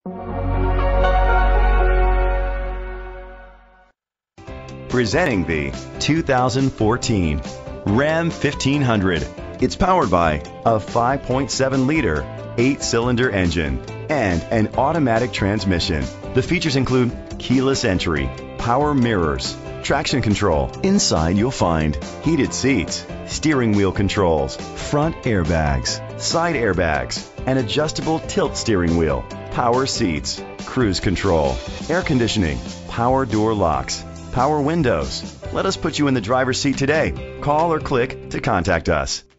Presenting the 2014 Ram 1500. It's powered by a 5.7-liter, 8-cylinder engine and an automatic transmission. The features include keyless entry, power mirrors, traction control. Inside you'll find heated seats, steering wheel controls, front airbags, side airbags, an adjustable tilt steering wheel, power seats, cruise control, air conditioning, power door locks, power windows. Let us put you in the driver's seat today. Call or click to contact us.